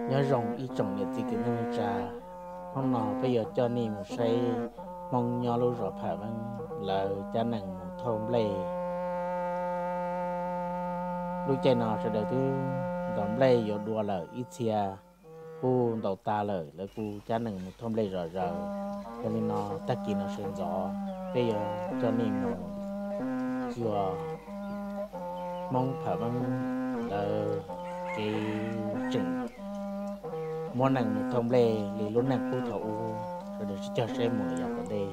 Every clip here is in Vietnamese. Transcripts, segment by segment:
nhớ rồng ý trồng nhiệt gì cái nên trà không nọ bây giờ cho niềm say mong nhớ lâu rồi phải vâng là cha nặng một thôn lệ lúc chạy nọ sẽ đầu tư đón lệ rồi đùa là ít xia cu đầu ta lời là cu cha nặng một thôn lệ rồi rồi cho nên nó ta kỳ nó sườn gió bây giờ cho niềm chùa mong phải vâng là cái chừng món nàng một thông lệ lì lúc nàng khu thổ rồi được cho xem mở dọc ở đây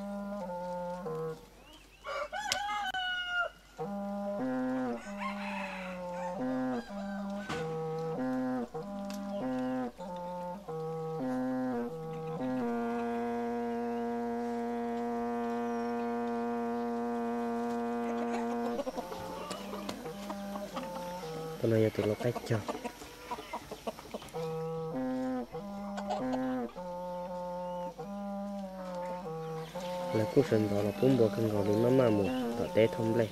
tôi nói tụi nó cách cho là cú sân đó là cũng bộ cần gọi đến mama một ở té thông lệ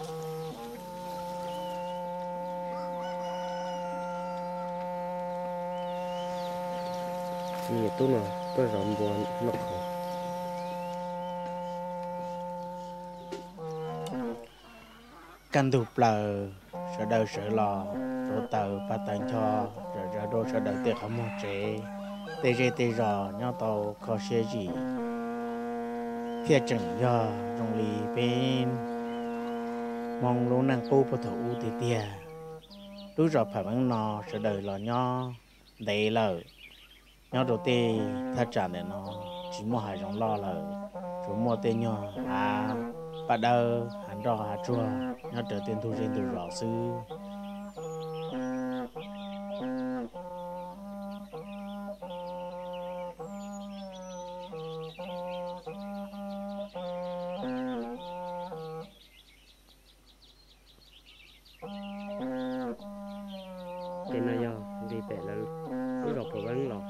nhiều tôi nó tôi rộng buồn nó khó căn đục là sợ đời sợ lò rồi tàu và tàn cho rồi đôi sợ đời tiền không một chế tê rò nhau tàu có xe gì phía chẳng do rong lì bên mong lũ nàng cô по thủ thì tia lúc rồi phải vẫn nò sợ đời lò nho đấy lờ nho đầu tiên ta trả để nó chỉ mua hai rong lo lờ rồi mua tên nho bắt đầu hắn rò hạt chua nho trở tiền thu trên từ rõ sư cái này do vì vậy là lúc rồi phải vẫn lò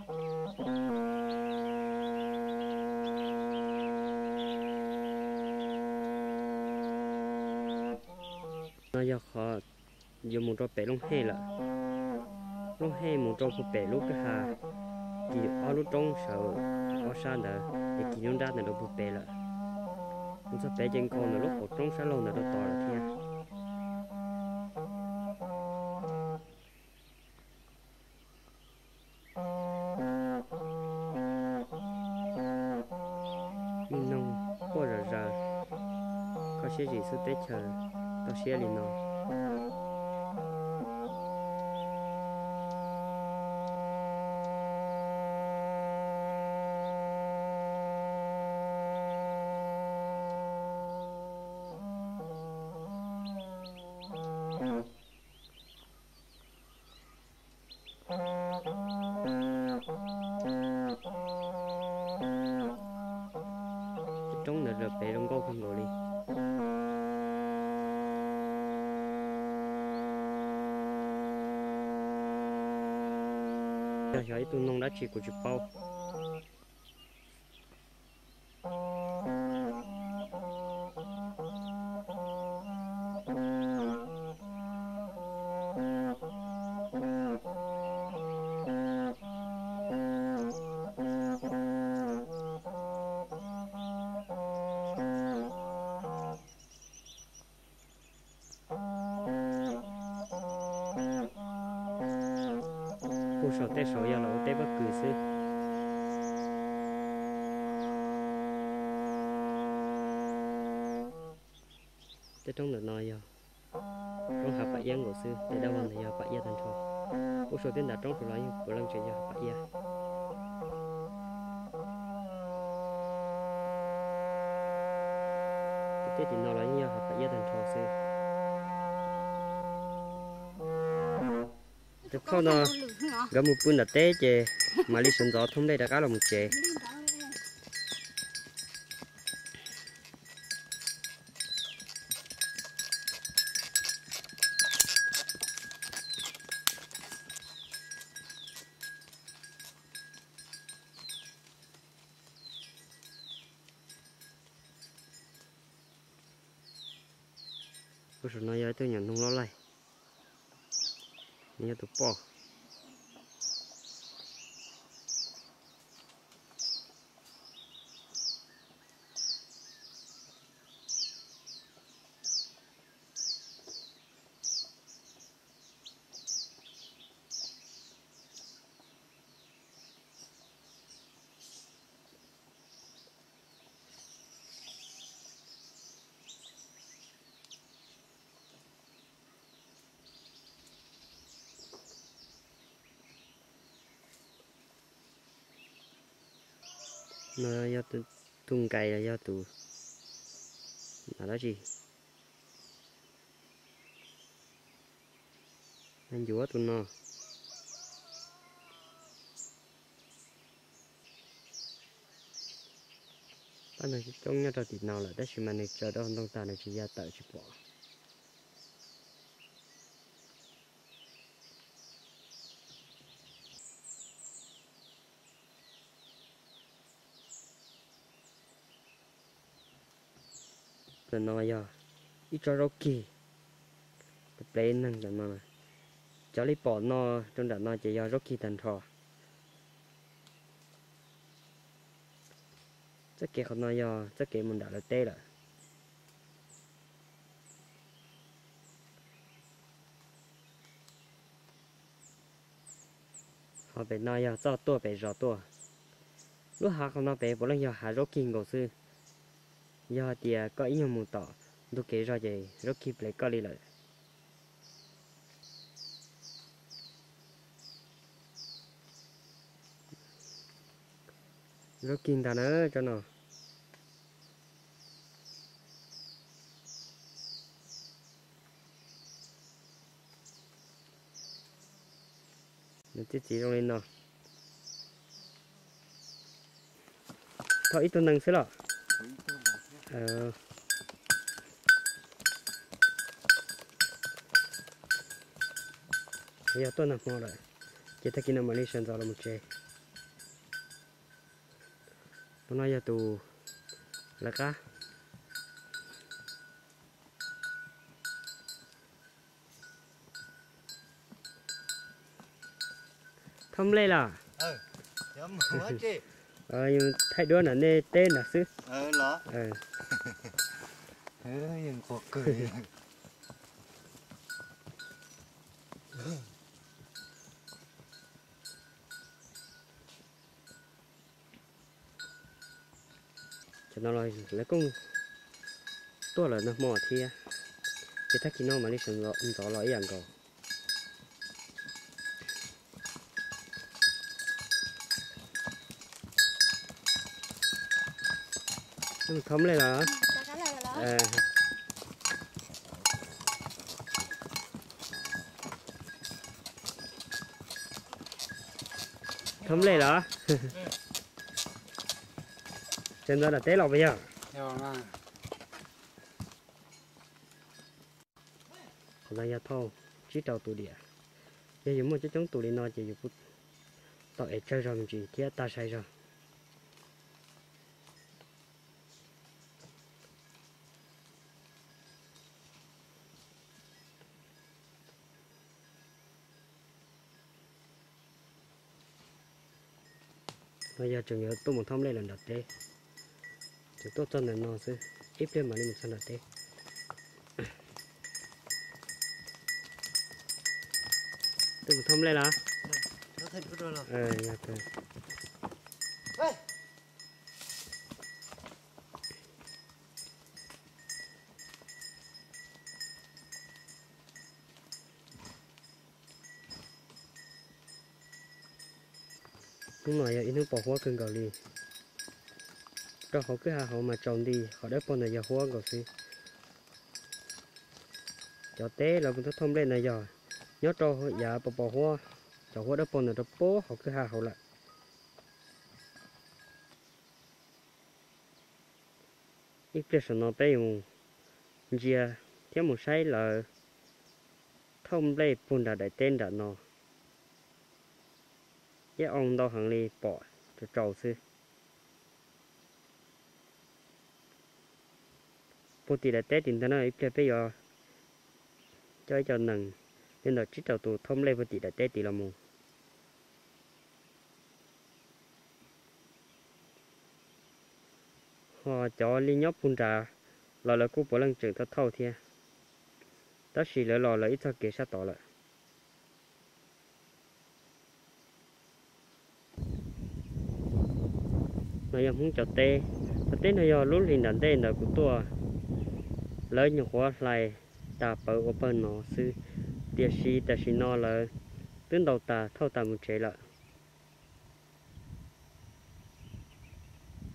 nó do khó dùng một trò bể lông hay là lông hay một trò phụ bể lúc cái hà thì ở lúc trong sợ ở xa nữa thì chỉ nhung ra là đồ phụ bể là một số bể trên con là lúc ở trong xa lâu là đồ to là thế mình nông qua giờ có些gì số tết chờ tao xe liền nó trong là rập bể đông câu không ngồi đi giờ tôi nông đã chỉ của chụp bao cô sợ té sợ giờ là té bất cứ gì té trong được nói giờ trong học bại giang của sư để đâu làm thì giờ bại gia thành thọ cô sợ tên đã trong số nói của lần chuyện giờ bại gia té thì nó nói như học bại gia thành thọ sư được không nó gặp một bữa là té chè mà đi sườn gió thông đây đã cá là một chè cô sợ nói với tôi nhận không lo lại nhớ tụi po nó do tung cày là do tụ là đó gì anh dúa tụi nó anh này trong nhà trò thịt nào là đó chỉ mà này chờ đó không ta này chỉ ra tự chỉ bỏ rồi nó giờ ít cho rau kỳ tập lên năng rồi mà cho lấy bỏ nó trong đó nó chỉ do rau kỳ thành thọ chắc kể không nói do chắc kể mình đã là tê rồi họ bị nói do cho tua bị rõ tua lúc họ không nói bị bố lần do hạ rốt kinh cổ sư do thì có ý muốn tỏ lúc kể ra gì rốt kinh lại có đi lại rốt kinh ta nữa cho nó nó chỉ trong lên nó thôi ít tuần năng xí lọ giờ tuần nào mua rồi chỉ ta kia nào mà đi xem rồi là một chế nó nói giờ tù là cá thăm lên là chấm hết chứ nhưng thay đứa là nê tên là sư lọ nhưng cuộc cười cho nó là lấy công tôi là nó mò thì cái thắc nó mà đi xem rõ lõi dạng cầu thấm lên là thấm lên là trên đó là té lọc bây giờ là nhà thâu chỉ trâu tủ địa giờ dùng một chút chống tủ đi nó chỉ dùng phút tạo ép chơi rồi mình chỉ kia ta sai rồi bây giờ chừng nhớ tôi muốn thăm lên lần đầu tiên chỉ tốt cho nên nó sẽ ít lên mà lên một lần đầu tiên tôi muốn thăm lên là dạ thôi nhưng mà giờ ít nước bỏ hoa cưng gạo đi cho họ cứ họ mà trồng đi họ đã con này giờ hoa gạo xí cho té là mình thông lên này giờ nhớ cho giờ bỏ hoa cho hoa đã con này nó bố họ cứ họ lại ít cái số nó bé dùng giờ theo một sai là thông lên phun đã đại tên đã nó cái ông đâu hàng đi bỏ cho trâu sư bố tí là tết thì nó ít cái bây giờ cho nằng nên là chỉ trâu tụ thông lên bố tí là tết thì là mù họ cho li nhóc phun trà là cú bỏ lần trường thâu thia đó chỉ là ít thôi kia sát tỏ lại nóยังmuốn cho tê nó do lúc liền đàn tê là của tôi lấy những hoa lại ta bờ open nó sư địa sĩ ta chỉ nó là tuyến đầu ta thâu ta một chế lại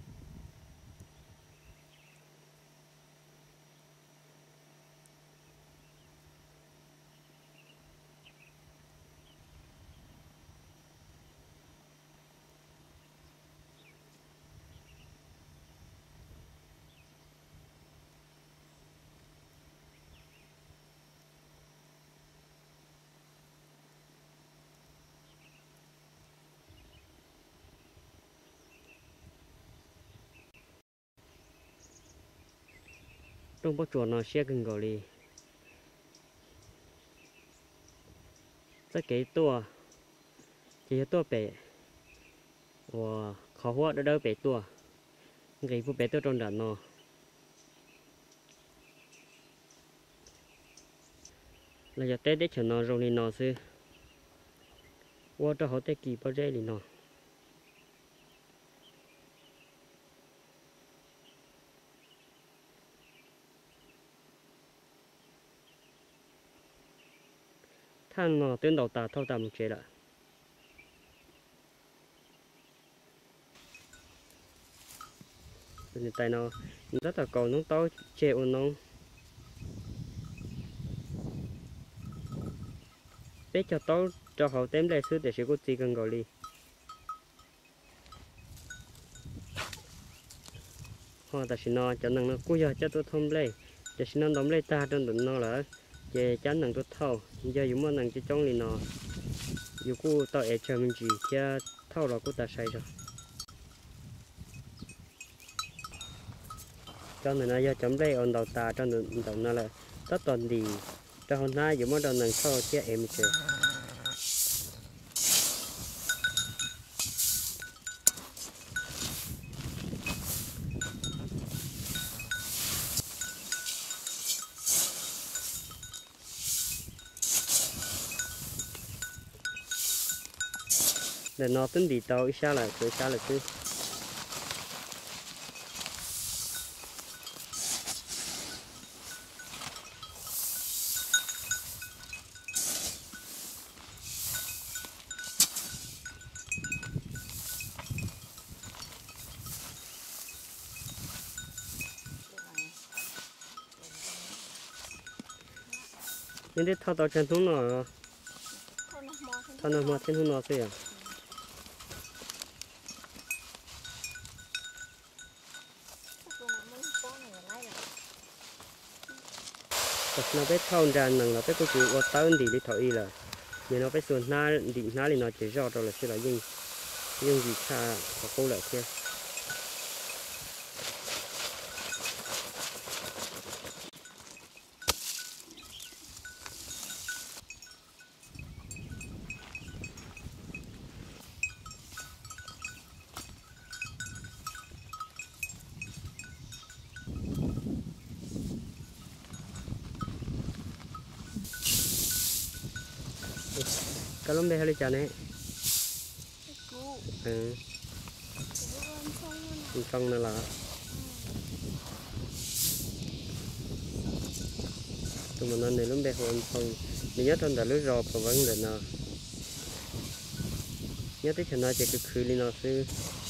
trong bó chuột nó xe gần gọi đi rất cái tua chỉ tua bể và khó hóa đỡ đỡ bể tua cái vụ bể tua trong đàn nó là giờ tết để cho nó rồi thì nó sẽ qua cho họ tết kỳ bao giờ thì nó than nó tuyến đầu ta thâu tầm chế lại thì tại nó rất là cầu nó to chế ôn nó bé cho to cho họ tém lại xứ để sẽ có gì cần gọi đi họ ta xin nó cho năng nó cúi giờ cho tôi thông lấy để xin nó đóng lấy ta trong đụng nó là về chán năng tôi thâu giờ dùng món năng cho trong đi nó dù cô tao ở chờ mình chỉ cho thâu là cô ta sai rồi cho nên nó giờ chấm đây ổn đầu ta trong đụng nó là tất toàn đi cho hôm nay dùng món đầu năng thâu cho em chơi để nó tính đi tàu ít xa là cứ nhưng để thao tàu chân thúng nó thao nó mò trên thúng nó thôi à nó biết thao ra năng là biết có chịu có tao đi đi thao y là nhưng nó biết xuân na đi na thì nó chỉ rõ rồi là sẽ là nhưng gì xa có câu lại kia cái lông đây hay là chả này trong này là tụi mình ăn này lông đây hoàn phong mình nhớ trong đã lưới rò và vấn đề nào nhớ tới cho nó chỉ cứ khử lên nó sư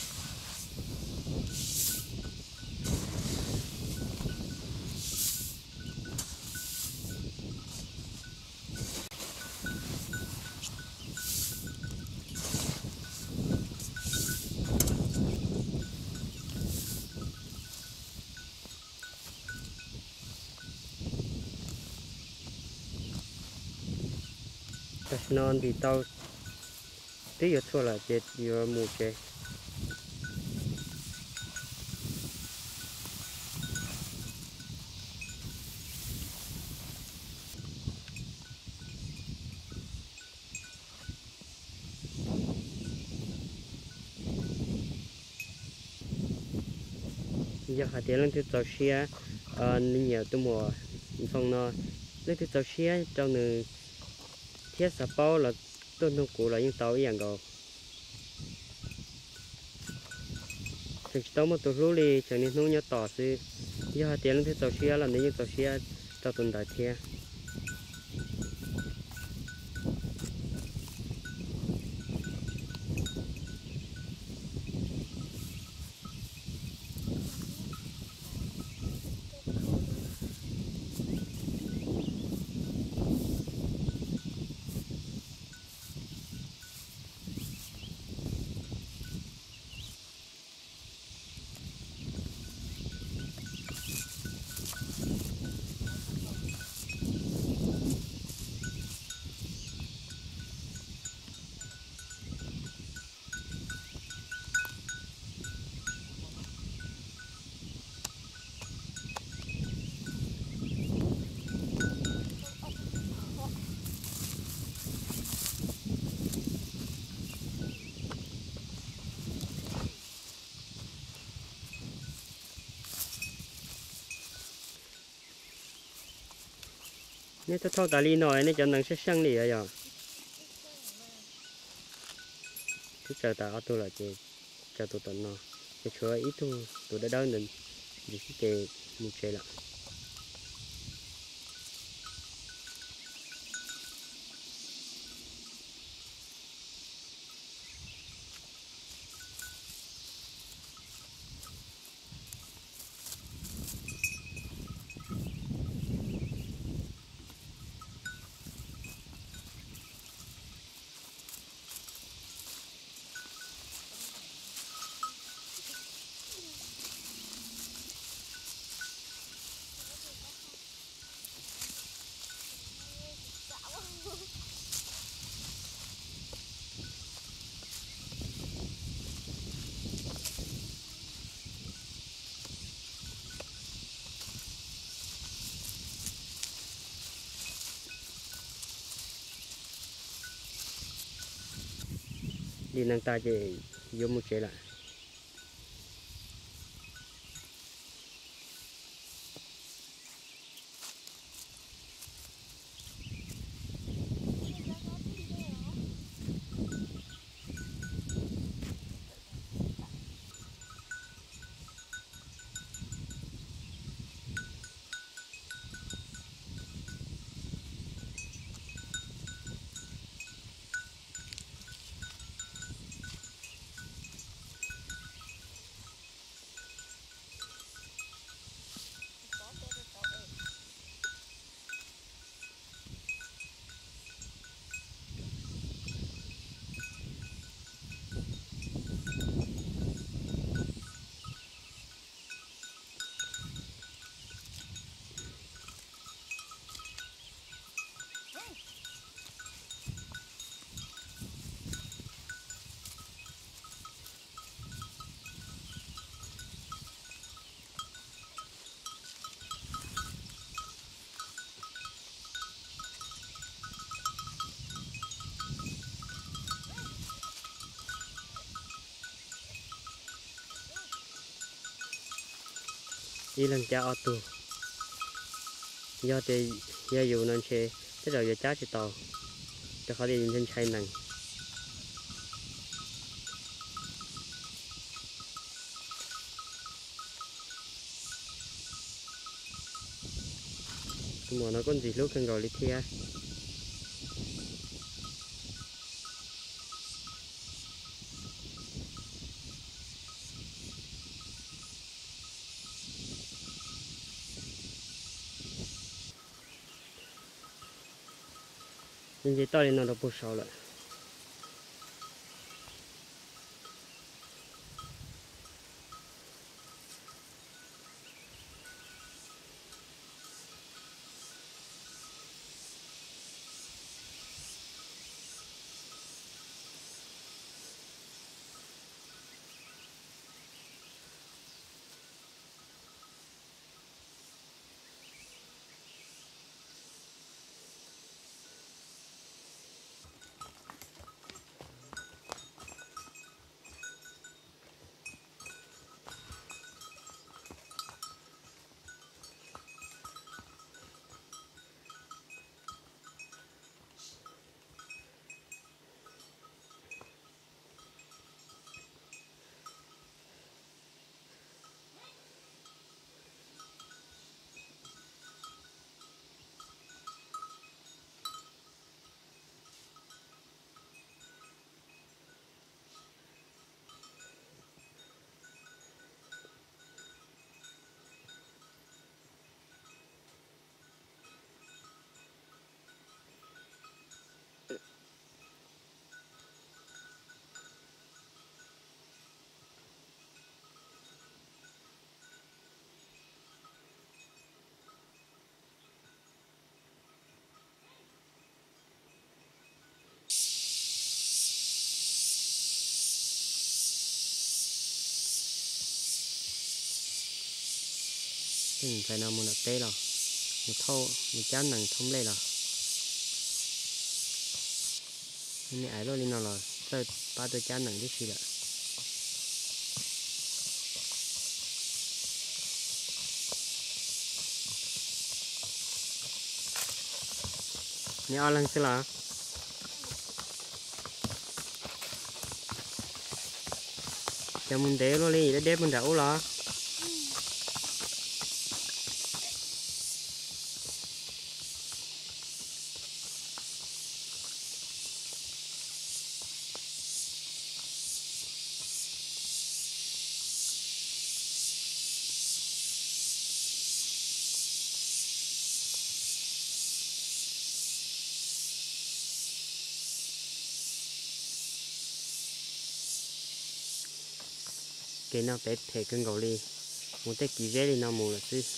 non thì tao tí giờ thua là chết giờ mù chết giờ hạt tiền lên từ tàu xe nhiều tôi mua xong nó lên từ tàu xe trong này thiết sập bao là tôi nó cụ là những tàu ý dạng rồi thì tàu mà tôi rú đi chẳng nên nó nhớ tỏ sự giờ hạt tiền lên từ tàu xe là những tàu xe tàu tuần đại thiê nếu tôi thâu tà li nồi nên cho năng sẽ sang đi rồi cứ chờ ta ở tôi là chị chờ tôi tận nó cái chỗ ít tôi đã đón định vì cái một chế là đi năng ta chỉ vô một chế lại đi lần cha ô tô do thì do dù nên xe thế rồi giờ cháu chỉ tàu cho họ đi trên chạy nặng mà nó con gì lúc cần rồi đi theo nhưng chỉ tao đi nó đâu bớt sầu lại phải nào một là tê rồi một thâu một chán nặng thông lên rồi nên ai rồi đi nào rồi chơi ba tôi chán nặng đi xí lại nhớ ăn lần xí là cho mình để nó đi để mình đậu là cái nào bé thể cân gạo đi muốn tới kỳ dễ đi nào mù là chứ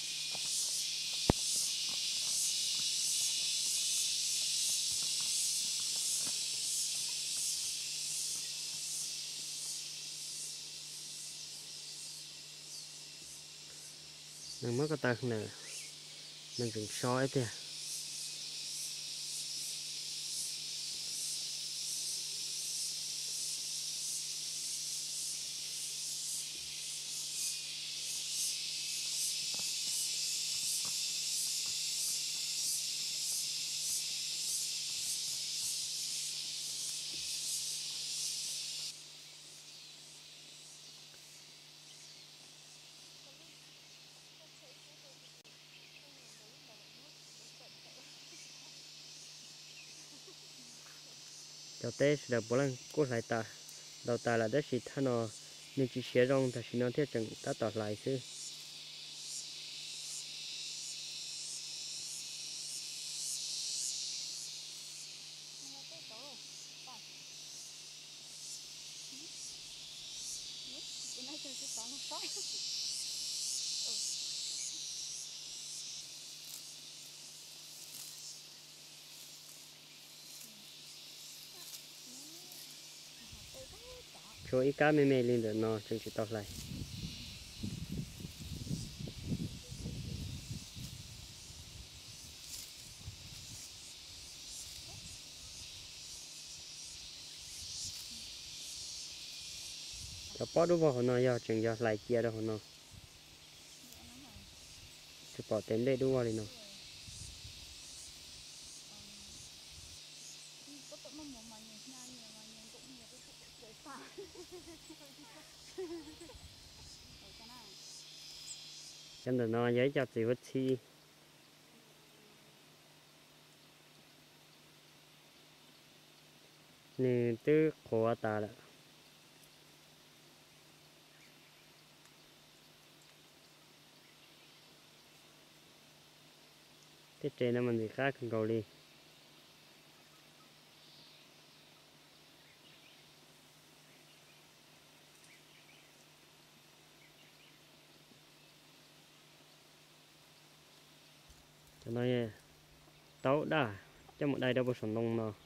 nên mới có ta không nè mình dùng soi thế cho té là bố lần cố lại ta đầu ta là đất xịt thằng nó nên chỉ xé rong ta chỉ nó thiết chừng ta tọt lại chứ cho ít cá mê mê lên được nó chừng chỉ tọt lại cho bỏ đúng vào nó giờ chừng giờ lại chia đâu nó cho bỏ tiền đây đúng vào đi nó cho nên nó giấy cho chỉ vật chi nên từ khổ ta là cái trên nó mình thì khác cần cầu đi cho nó tấu đã cho một đây đâu có sòng nông nó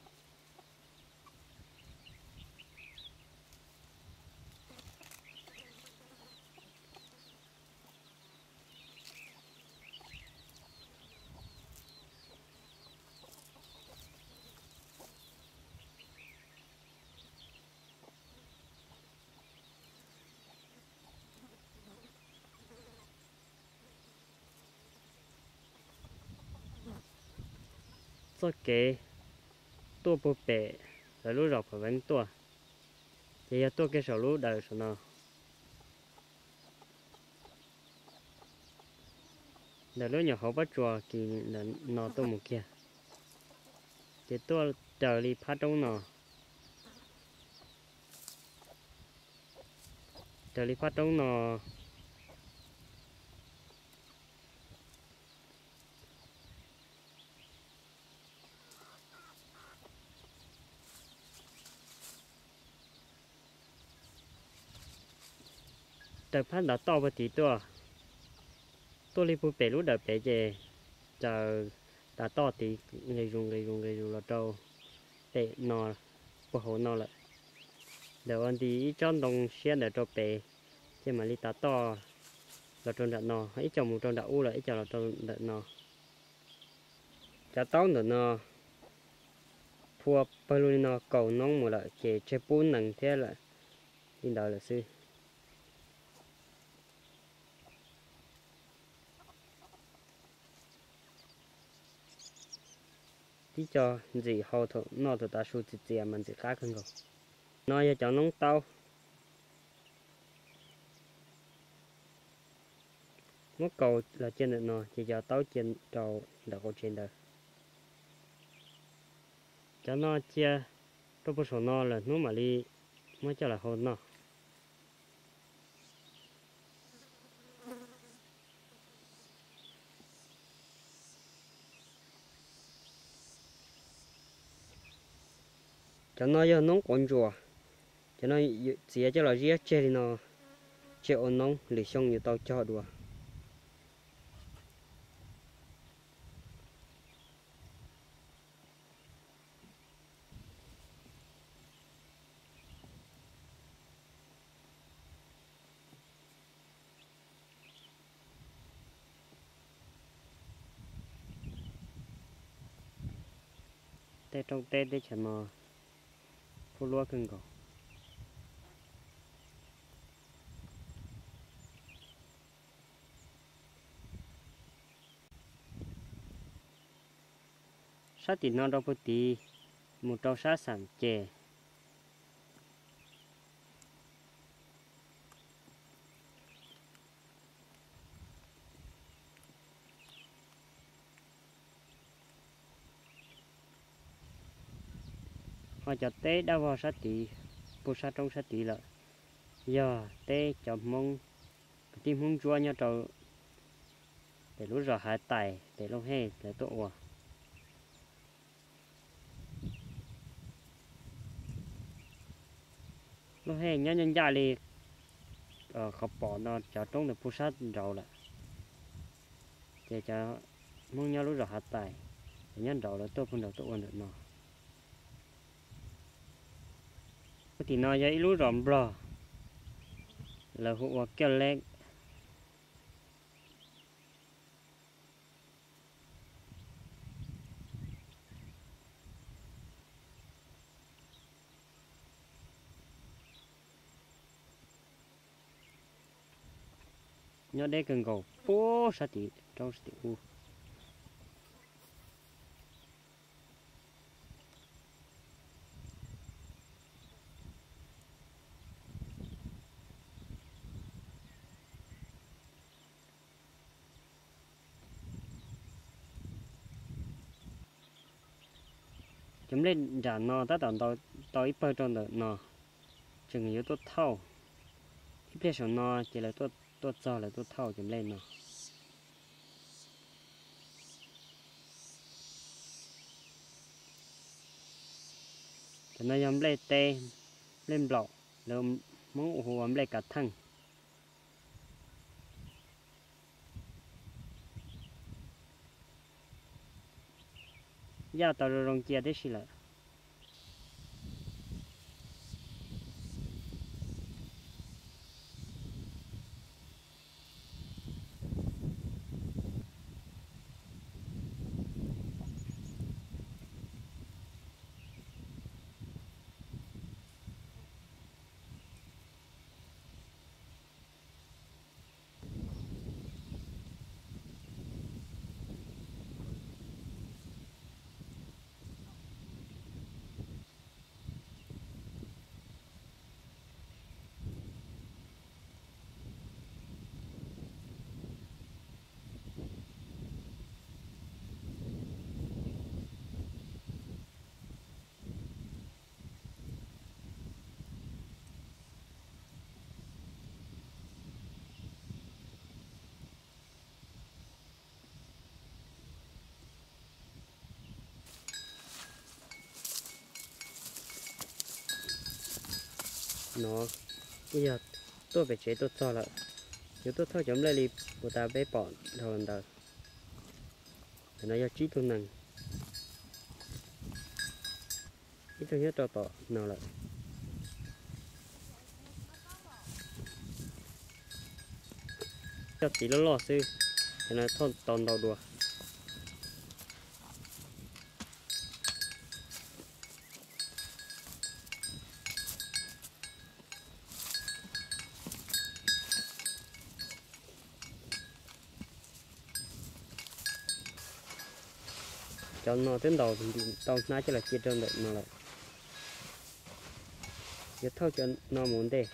số kế tua bố bể rồi lúc rọc phải vẫn tua thì tua cái sầu lúc đời sầu nó đời lúc nhỏ họ bắt chùa thì là nó tua một kia thì tua đời đi phát trong nó đời đi phát trong nó đời phát đã to một tí tua đi bố bể lúc đời bể về chờ đã to tí người dùng là trâu để nó bảo hộ nó lại đầu anh đi chọn đồng xe để cho bể chứ mà đi ta to là trong đợt nó ít trồng một trong đợt u là ít trồng là trong đợt nó chả tao nữa nó phua bao nhiêu nó cầu nông một lại chỉ chế bốn nằng thế là đi đầu là sư tí cho gì hậu thổ nó thổ ta su chỉ tiền mình chỉ cá không có nó giờ cho nông tàu mất cầu là trên được nó chỉ cho tàu trên đầu là cầu trên đời cho nó chia tôi bớt số nó là nó mà đi mới cho là hậu nó cho nó giờ nông còn chùa cho nó chỉ cho là riết chơi nó chơi ôn nông để xong như tao cho đùa tê trong tê để cho nó phun lúa cưng cầu sát thì nó đâu có tí một trâu sát sản chè họ cho té đã vào sát tí bù sát trong sát tí là giờ té cho mông tim mông chua nhau trâu để lúc giờ hái tài để lúc hè để tổ à lúc hè nhá nhân gia li khập bỏ nó cho trong được bù sát rồi là để cho mông nhau lúc giờ hái tài nhân rồi là tôi không được tôi ăn được nó thì nó vậy lú rộm bò là hộ kêu lên nhớ đây cần cầu bố sát tí trong sát tí u chấm lên trả nó ta tận tao ít bao trong đó nó chừng yếu tốt thâu ít biết số nó chỉ là tốt cho là tốt thâu chấm lên nó cho nó chấm lên tê lên bọc rồi muốn hồ chấm lên cả thằng giờ tao rong chia đấy xí là nó bây giờ tôi phải chế tôi cho là nếu tôi thôi chấm lên đi của ta bé bọn rồi đời nó giờ trí tôi năng ít tôi nhớ cho tỏ nào lại cho tí nó lò sư thì nó thon toàn đầu đùa cho nó đến đầu thì tao nãy cho là chia đơn đợi nó lại giờ thâu cho nó muốn đây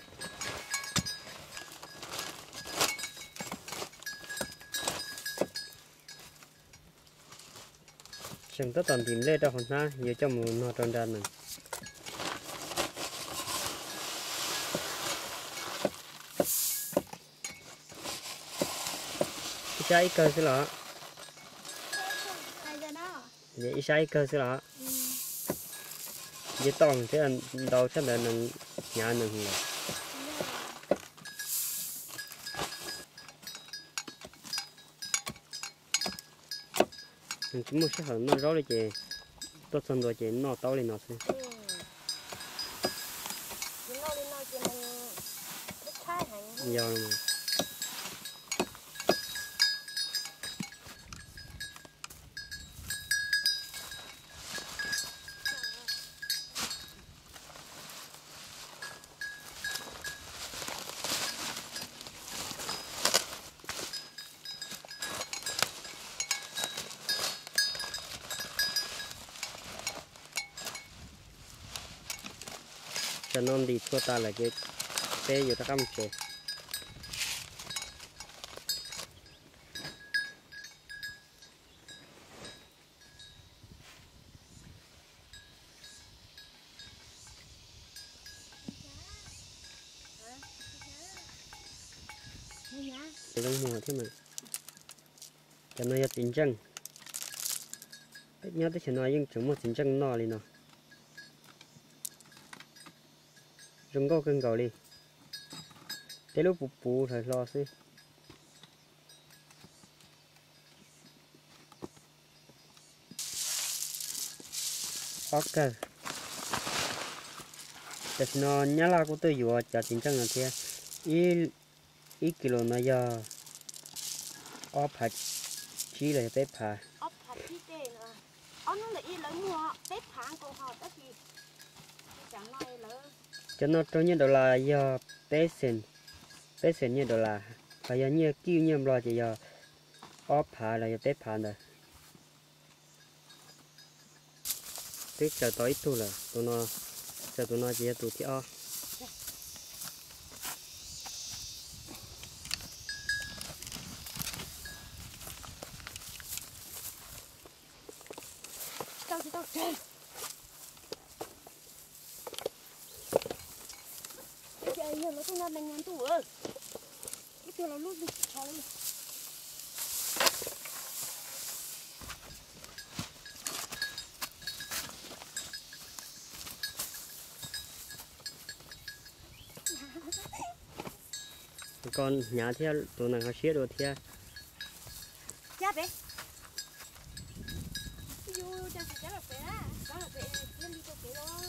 chẳng tất toàn tìm lên đâu hòn na giờ cho muốn nó tròn đàn này trái cơ xí lọ vậy trái cơ xí lọ vậy toàn thế anh đâu chắc là nâng nhà nâng là mình chỉ muốn sẽ hở nó rõ đi chị tốt xong rồi chị nó tao lên nó xem giờ mà cho nó đi thua ta là cái té vô ta cắm chè để trong mùa thế mà cho nó chính chân nhớ tới chuyện nói nhưng chúng một chính chân no đi nó rừng có cưng cầu đi tới lúc bù phải lo xí ok để nó nhớ là của tôi vừa cho chính chân là thế ít kilo nó giờ ốp hạt chỉ là tép hà ốp hạt chỉ tê nữa nó là ít lấy mua tép hàng của họ đó thì chẳng nói lỡ cho nó trong như đó là giờ bé sen như đó là phải giờ như kêu như lo thì giờ ốp hà là giờ tép hà rồi tết chờ tới tu là tụi nó chờ tụi nó chỉ tụi thì o tao chơi chơi giờ nó không làm đánh ngắn tủ ơi cái chỗ nó lúc đi thôi con nhà theo tụi nàng họ xía đồ theo cha bé yêu cha sẽ là bé đó là bé lên đi cho bé đó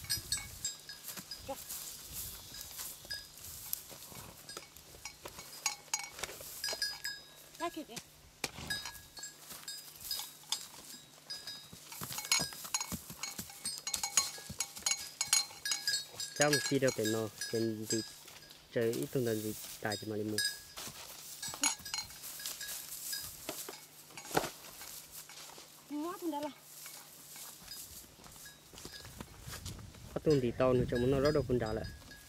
ra kìa bé trong khi đâu phải nó trên đi chơi ít tuần gì tại cho mà đi mua ngó thằng đó là có tuần thì to nữa cho nó rất đâu con đào lại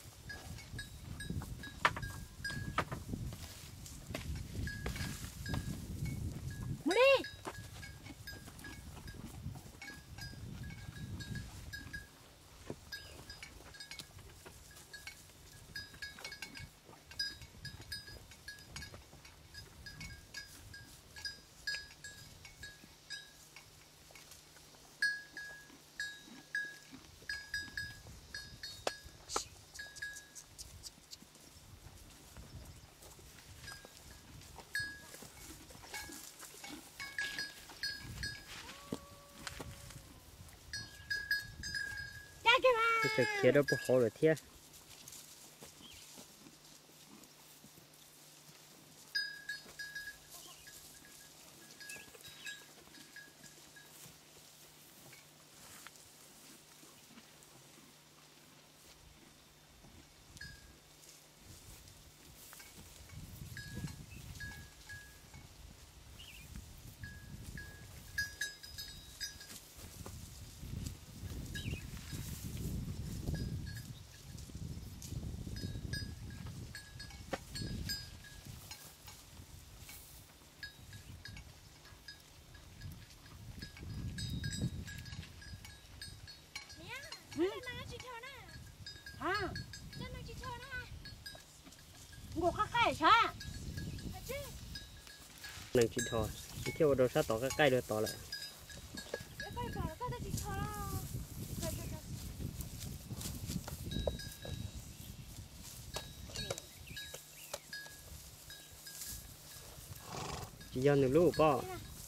mua đi cái chơi kia đâu có khó rồi thế này sao nâng chị thò chị theo đầu sát tỏ cái cây được tỏ lại chị do nước lũ bỏ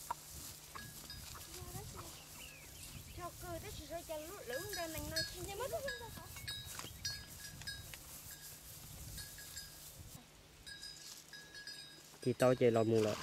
thì tao chạy lò mù lại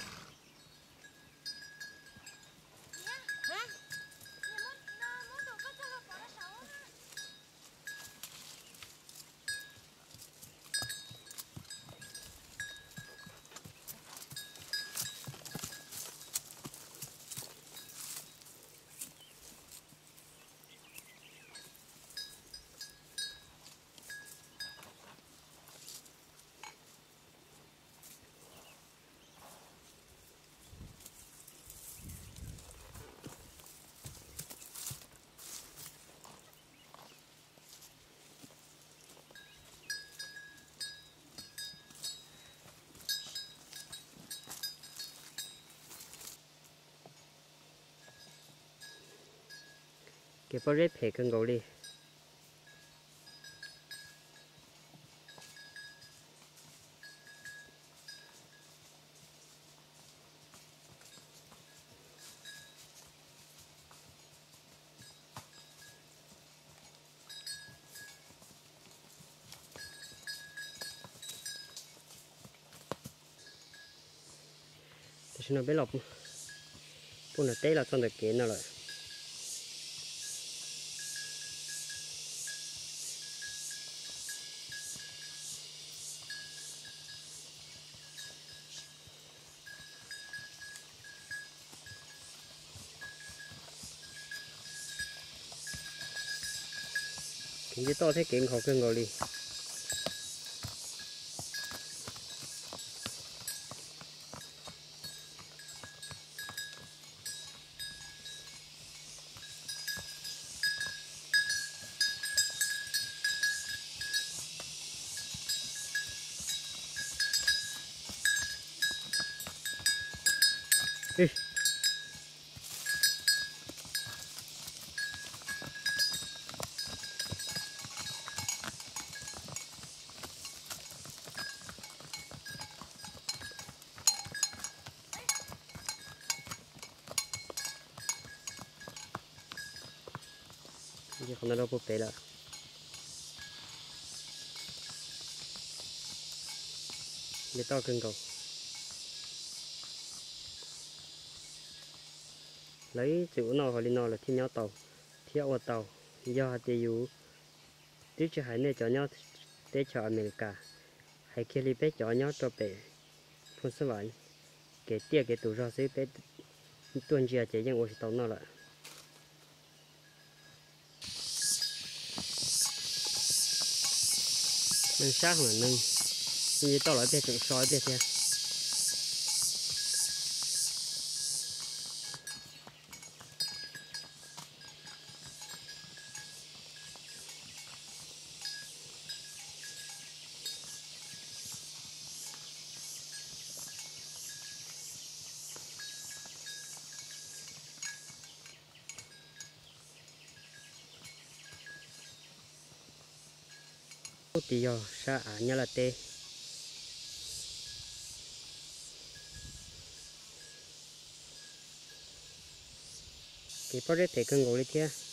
cái bao rết phải cân gấu đi thì nó bé lọc bún là té là trong được kiến nào lại cái to thế kiến khó cân gấu đi Ê. Giờ không nó đâu bốc té lại để to cân cầu lấy chữ nào hoặc là nào là thiên nhau tàu theo tàu do thì dù tiếp cho hải này cho nhau để cho America hay kia li bé cho nhau cho bé phong số vạn cái tia cái tủ rau xí bé tuần chia chỉ những ô tàu nào lại mình sáng là nâng như tao lại bé chừng soi bé thế thì giờ sa nhá là tê cái project thể cân gỗ đi kia